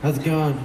How's it going?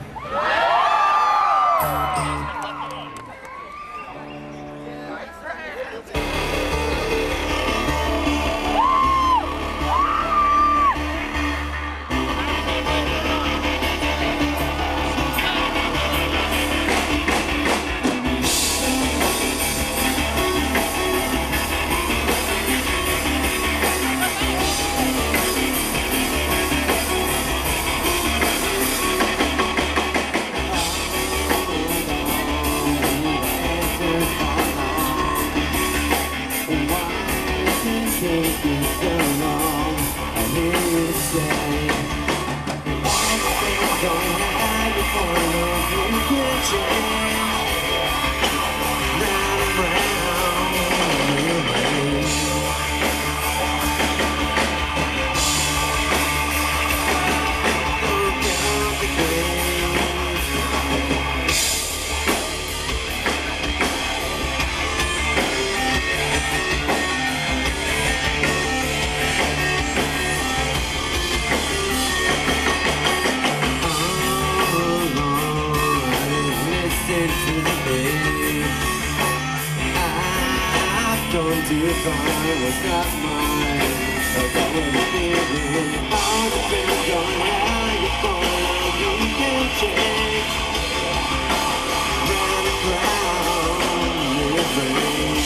Too far was not mine, but that was the feeling. All the things going how you fall, you can change. Round and round in the brain.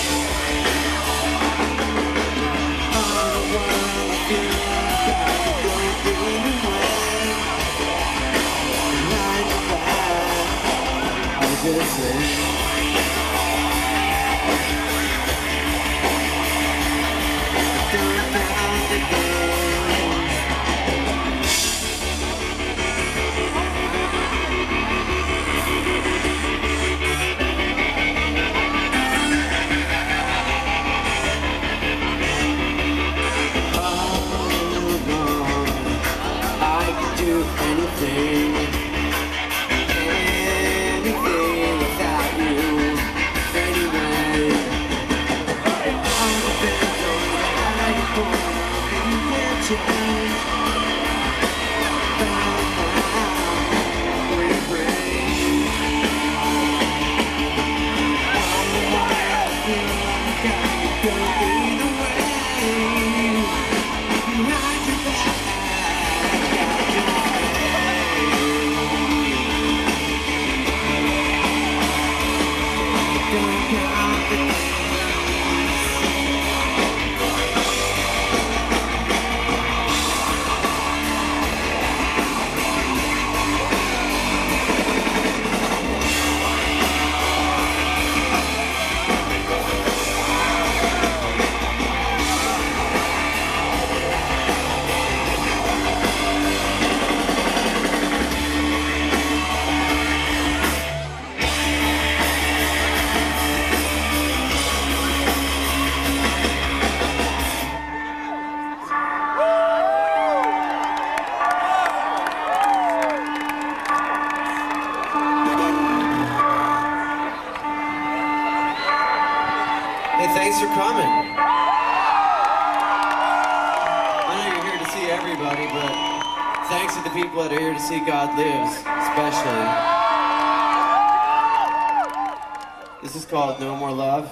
All the while I feel like I could go through the way. 9 to 5, I just say. Thanks for coming. I know you're here to see everybody, but thanks to the people that are here to see God Lives, especially. This is called No More Love.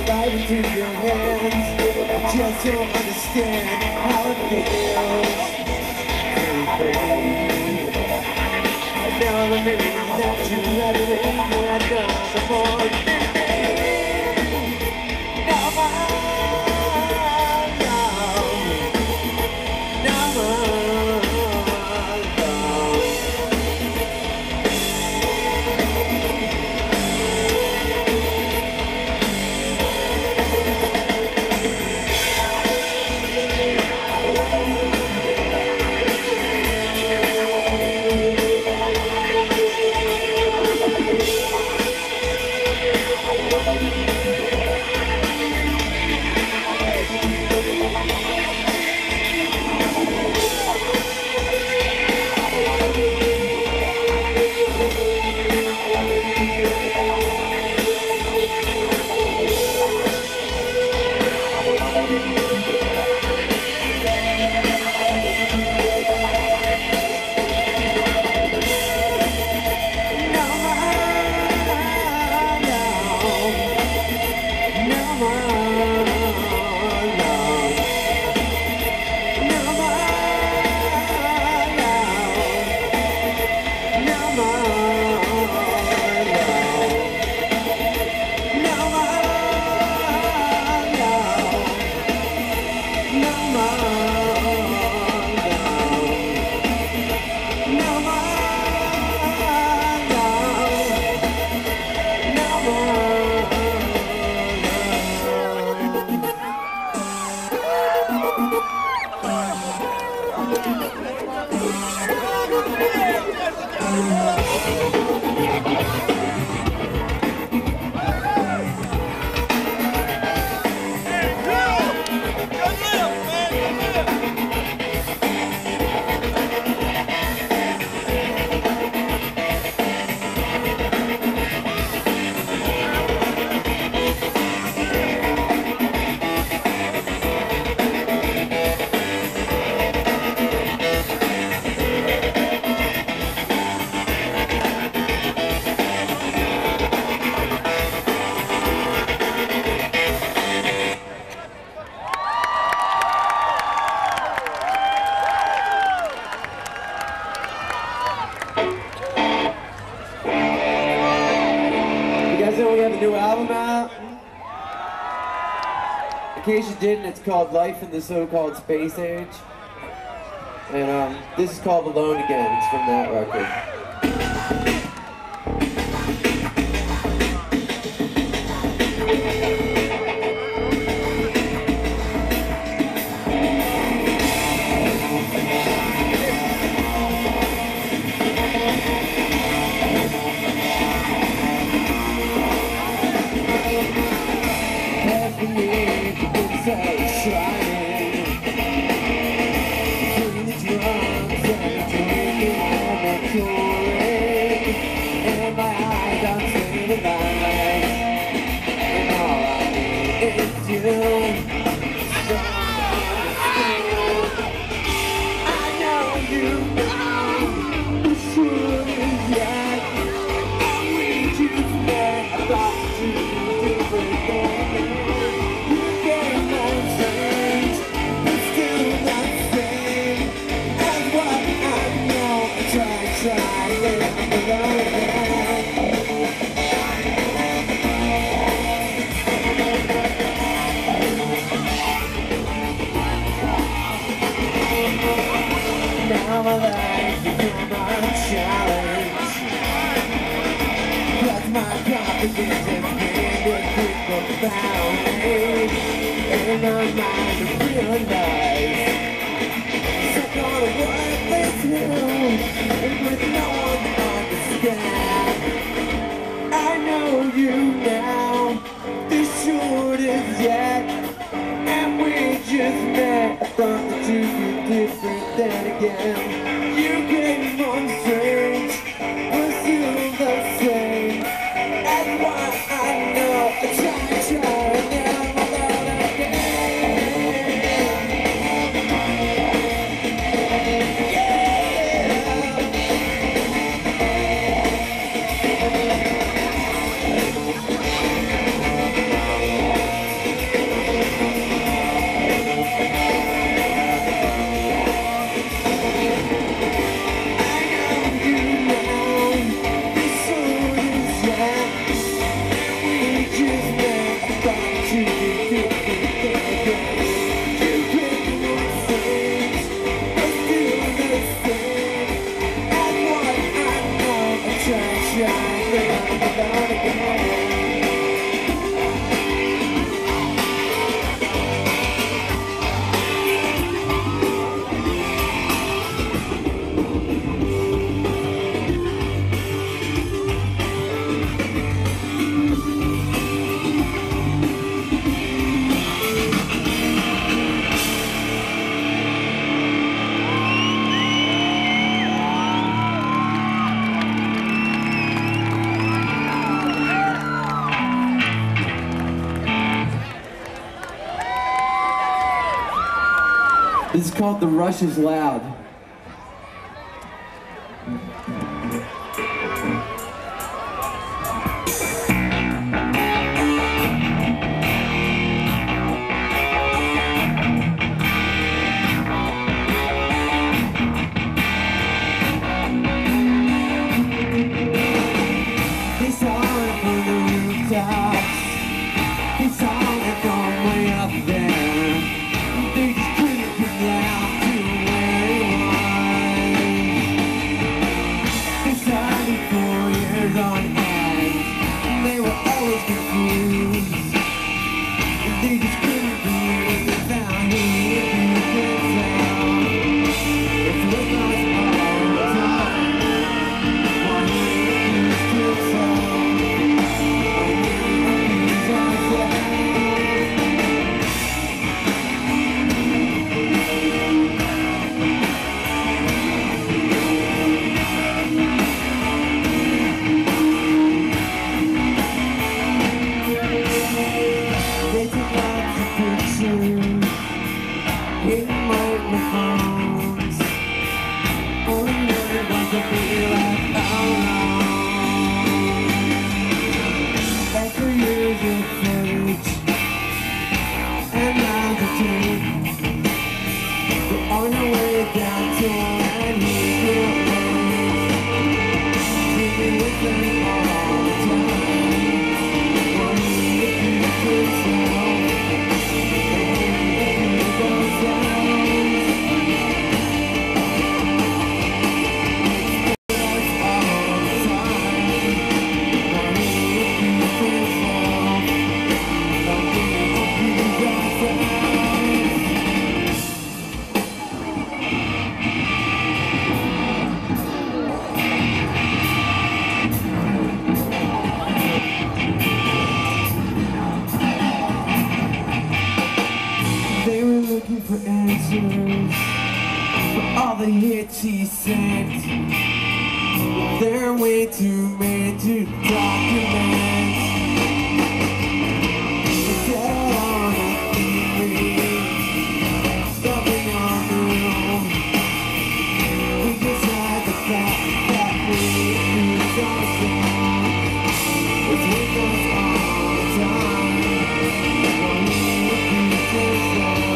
life into your hands. I just don't understand how it feels. Now I'm living that you let it in, I know the more. We have a new album out. In case you didn't, it's called Life in the So-Called Space Age. And this is called Alone Again. It's from that record. Now my life become a challenge. Cause my confidence has been a quick profoundly. In my mind I realize I'm gonna work this new, and with no one to understand. I know you now, the short is yet. And we just met. I thought that you were different then again. You came on strange, but still the same. That's why I know I try now alone again. Yeah. This is called The Rush is Loud. For answers for all the hits he sent, they're way too many to document. Settle on a theory, stopping on the road. We decide the fact that we lose ourselves. It's with us all the time. When we repeat ourselves.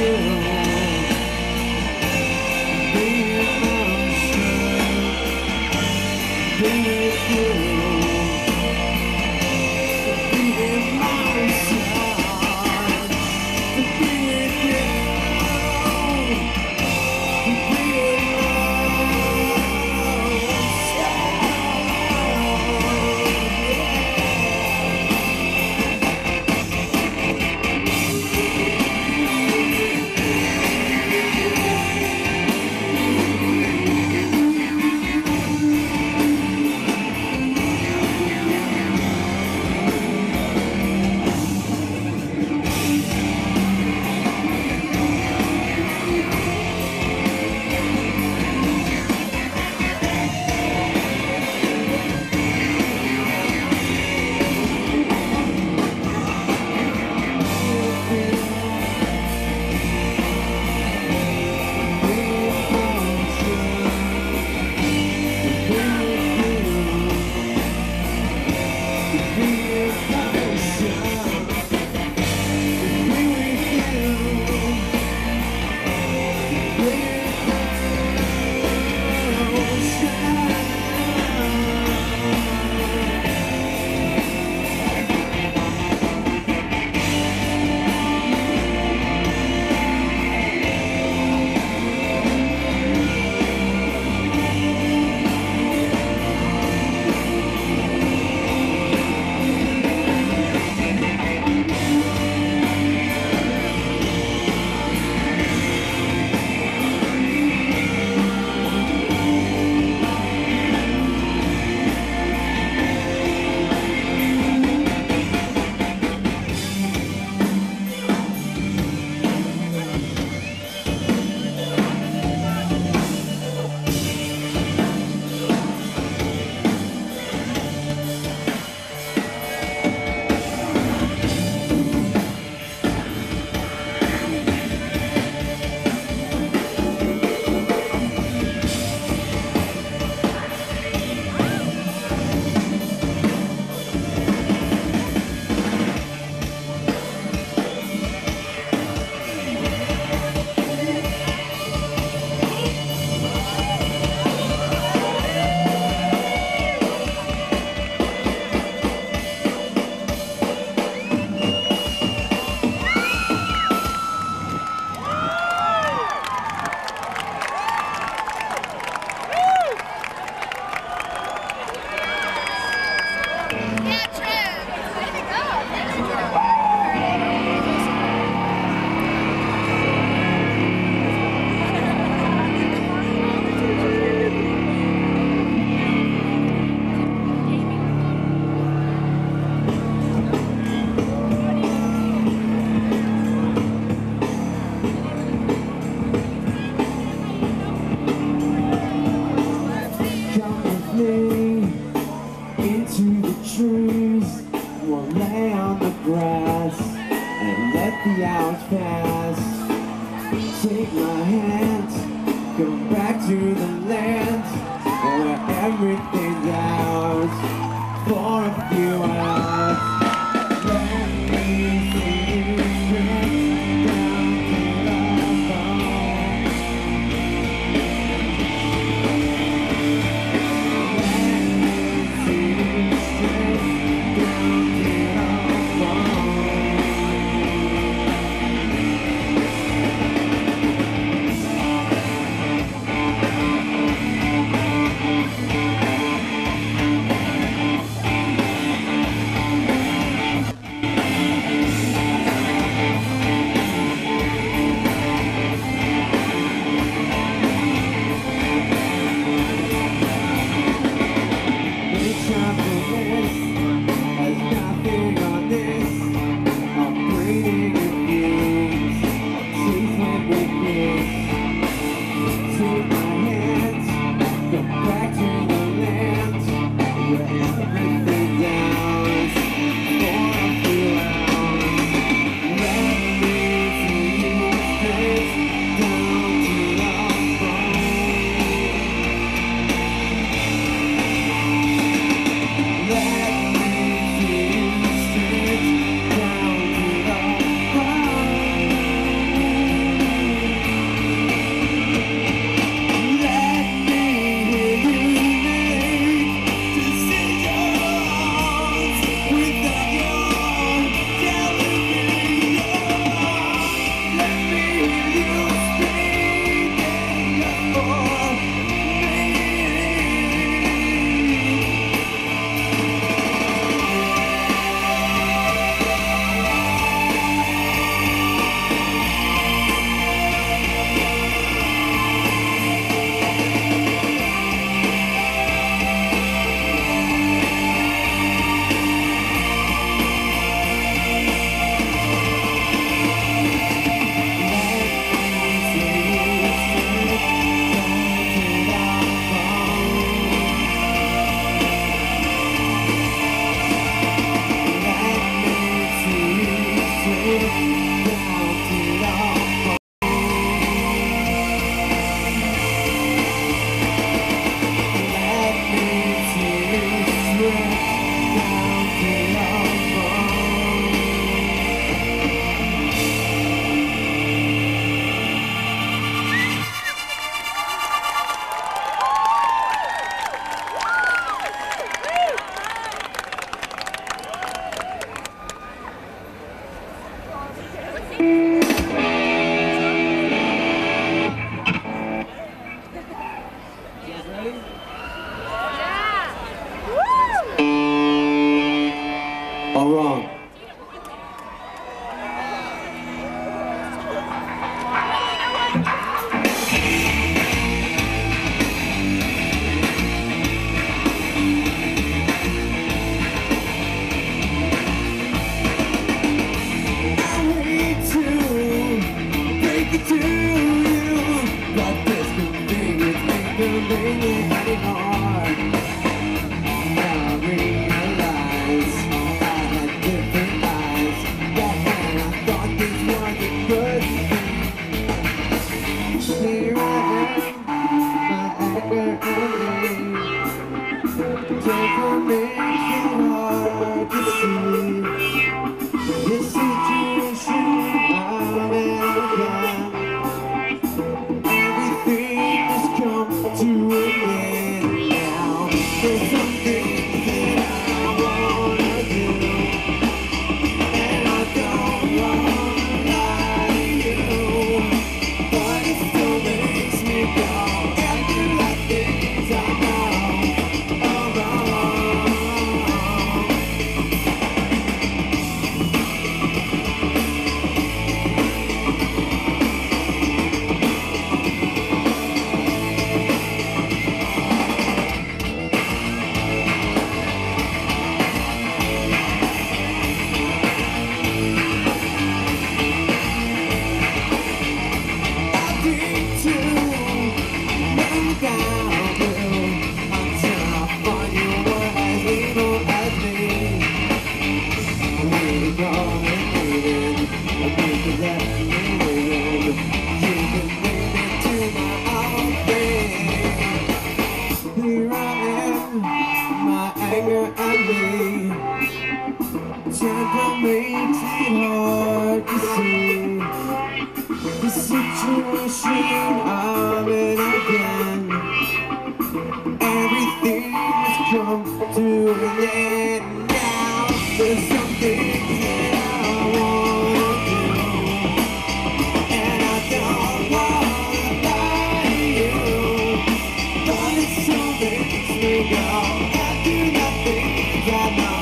the hours pass. Take my hand, come back to the land where everything's ours for a few hours. Let me see you straight down to the bone. Let me see you straight down to the bone. to you, but this convenience ain't convenient anymore. Now I realize I had different eyes back when I thought this was a good thing. Here I am, my anger and me. Temper makes it hard to see this situation I'm in again. Everything has come to an end now. There's something that I wanna do, and I don't wanna lie to you, but it still makes me go and do the things I know are wrong. Temper makes it hard to see the situation I'm in again. Everything has come to an end now. There's something that I wanna do, and I don't wanna lie to you, but it still makes me go and do the things I know.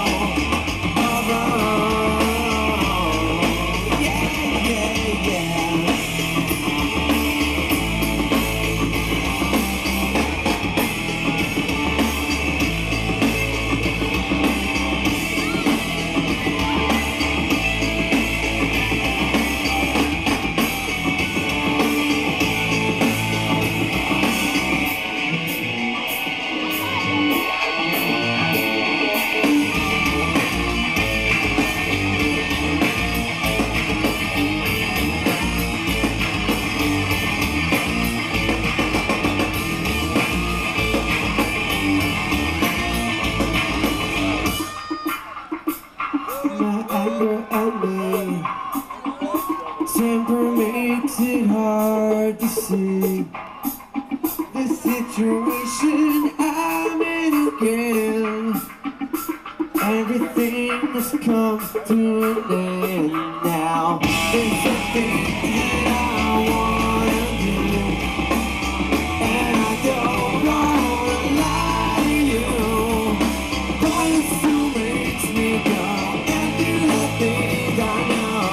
Temper makes it hard to see the situation I'm in again. Everything has come to an end now. There's something that I wanna do, and I don't wanna lie to you, but it still makes me go and do the things I know.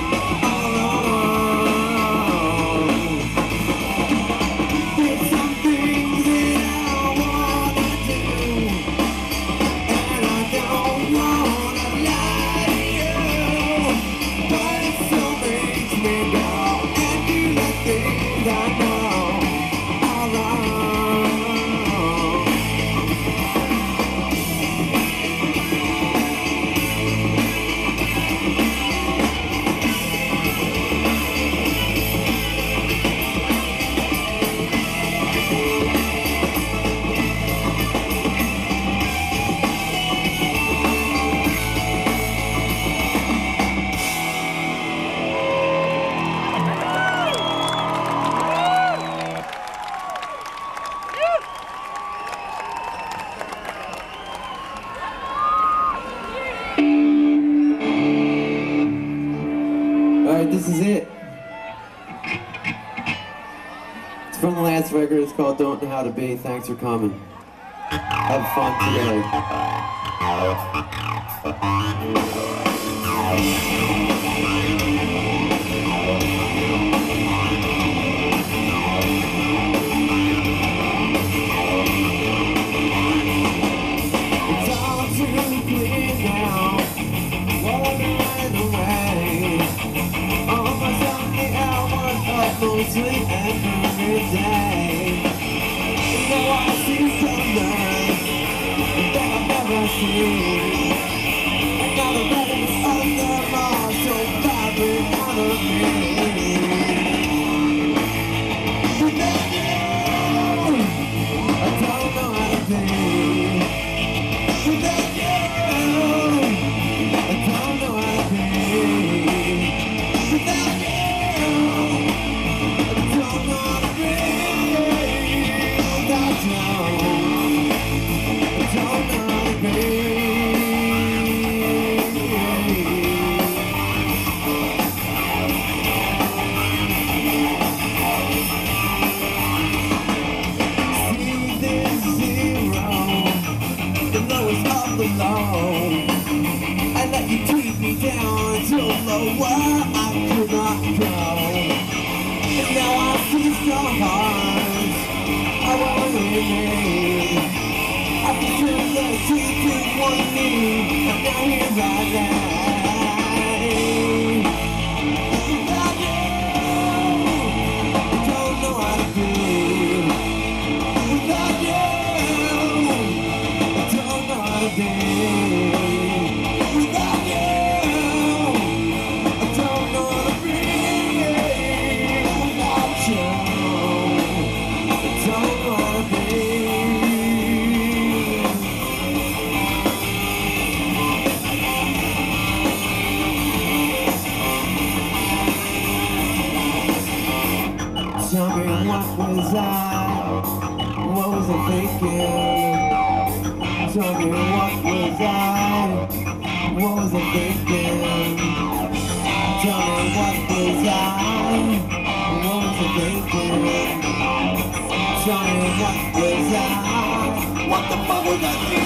Alright, this is it. It's from the last record. It's called Don't Know How to Be. Thanks for coming. Have fun today. sleep every day. Now I see some nights that I've never seen. And now the rest of them are so vibrant out of me. Without you, I don't know how to be. Without you, I don't know how to be. Without you, I don't know how to be. Without you, I don't know how to be. Alone. I let you keep me down so low I could not go. And now I see some hearts I won't remain. I can feel the teeth in one knee, and now here I lie. Without you, I don't know how to be. Without you, I don't know how to be. Without you, I don't know how to be. Without you, I don't know how to be. Tell me what was I thinking? Tell me what was I thinking? Tell me what was I thinking? Tell me what was I? What the fuck was I thinking?